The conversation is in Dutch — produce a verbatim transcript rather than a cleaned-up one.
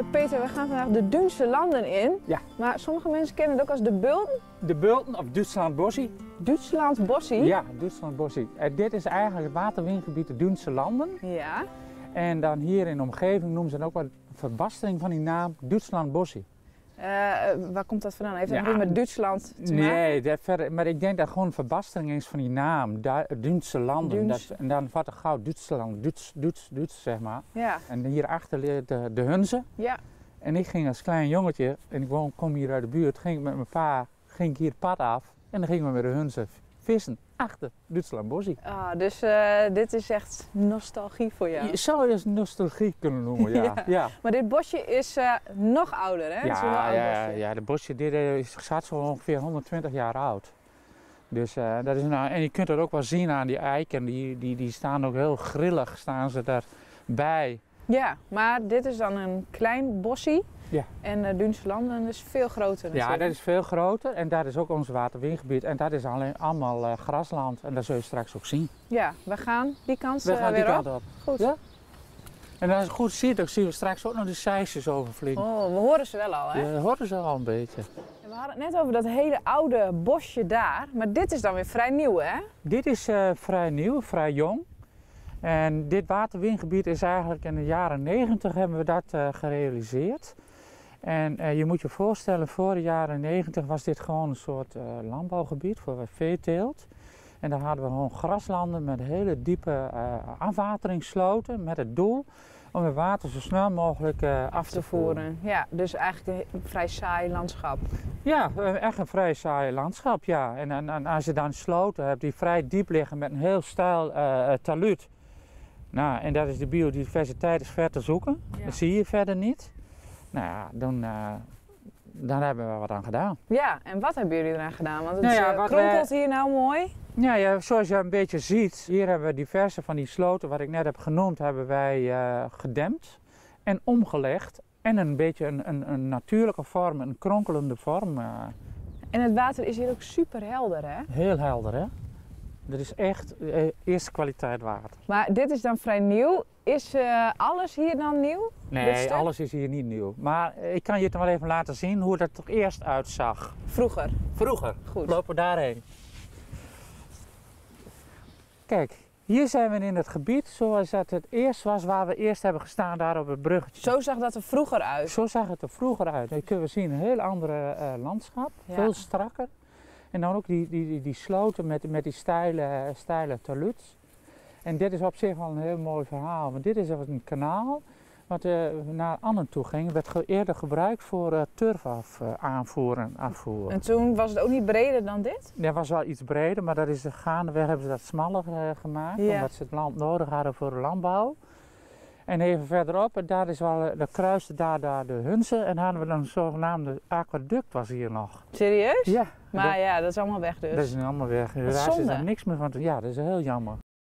Peter, we gaan vandaag de Duunse landen in. Ja. Maar sommige mensen kennen het ook als de Bulten. De Bulten of Duitsland-Bossie. Duitsland-Bossie? Ja, Duitsland-Bossie. En dit is eigenlijk het waterwingebied de Duunse landen. Ja. En dan hier in de omgeving noemen ze het ook wel een verbastering van die naam Duitsland-Bossie. Uh, waar komt dat vandaan? Heeft dat Ja. nog iets met Duitsland te maken? Nee, dat verder, maar ik denk dat gewoon een verbastering is van die naam, Du Duitse landen. Duins. Dat, en dan wordt er gauw Duitsland, Duits, Duits, Duits zeg maar. Ja. En hierachter ligt de, de Hunze. Ja. En ik ging als klein jongetje, en ik woon, kom hier uit de buurt, ging ik met mijn pa ging ik hier het pad af. En dan gingen we met de Hunze vissen achter Duitsland-Bossie. Ah, dus uh, dit is echt nostalgie voor jou. Je zou je eens nostalgie kunnen noemen, ja. Ja. ja. Maar dit bosje is uh, nog ouder, hè? Het is een heel Ja, oud ja, bosje. ja, de bosje dit is gaat zo ongeveer honderdtwintig jaar oud. Dus uh, dat is nou, en je kunt het ook wel zien aan die eiken, die, die, die staan ook heel grillig, staan ze daarbij. Ja, maar dit is dan een klein bosje. Ja. En de Duunse landen is veel groter Ja, natuurlijk. dat is veel groter en dat is ook ons waterwingebied en dat is alleen allemaal uh, grasland en dat zul je straks ook zien. Ja, we gaan die kant We uh, gaan weer die op. kant op. Goed. Ja? En als je het goed ziet, dan zien we straks ook nog de zeisjes overvliegen. Oh, we horen ze wel al, hè? Je hoort ze al een beetje. En we hadden het net over dat hele oude bosje daar, maar dit is dan weer vrij nieuw, hè? Dit is uh, vrij nieuw, vrij jong. En dit waterwingebied is eigenlijk in de jaren negentig hebben we dat uh, gerealiseerd. En uh, je moet je voorstellen, voor de jaren negentig was dit gewoon een soort uh, landbouwgebied voor veeteelt. En daar hadden we gewoon graslanden met hele diepe uh, afwateringssloten met het doel om het water zo snel mogelijk uh, af te voeren. Ja, dus eigenlijk een vrij saai landschap. Ja, echt een vrij saai landschap, ja. En, en, en als je dan sloten hebt die vrij diep liggen met een heel steil uh, taluut. Nou, en dat is de biodiversiteit is ver te zoeken. Ja. Dat zie je verder niet. Nou ja, dan, uh, dan hebben we wat aan gedaan. Ja, en wat hebben jullie eraan gedaan? Want het Nou ja, uh, wat kronkelt wij- hier nou mooi. Ja, ja, zoals je een beetje ziet, hier hebben we diverse van die sloten, wat ik net heb genoemd, hebben wij uh, gedempt en omgelegd. En een beetje een, een, een natuurlijke vorm, een kronkelende vorm. Uh, En het water is hier ook super helder, hè? heel helder, hè? Dat is echt uh, eerste kwaliteit water. Maar dit is dan vrij nieuw. Is uh, alles hier dan nieuw? Dit Nee, stuk? alles is hier niet nieuw. Maar ik kan je het wel even laten zien hoe dat er eerst uitzag. Vroeger. Vroeger. Goed. Lopen we daarheen. Kijk, hier zijn we in het gebied zoals het het eerst was waar we eerst hebben gestaan, daar op het bruggetje. Zo zag dat er vroeger uit. Zo zag het er vroeger uit. Nu kunnen we zien een heel andere uh, landschap, Ja. veel strakker. En dan ook die, die, die, die sloten met, met die steile, steile taluds. En dit is op zich wel een heel mooi verhaal, want dit is een kanaal wat uh, naar Annen toe ging. Het werd ge eerder gebruikt voor uh, turf af, uh, aanvoeren en afvoeren. En toen was het ook niet breder dan dit? Dat was wel iets breder, maar dat is, gaandeweg hebben ze dat smaller uh, gemaakt, Ja. omdat ze het land nodig hadden voor de landbouw. En even verderop, en daar is wel, uh, daar kruiste daar, daar de Hunze en hadden we dan een zogenaamde aquaduct was hier nog. Serieus? Ja, Maar dat, ja, dat is allemaal weg dus. dat is nu allemaal weg. Daar zonde. is er niks meer van te, ja, dat is heel jammer.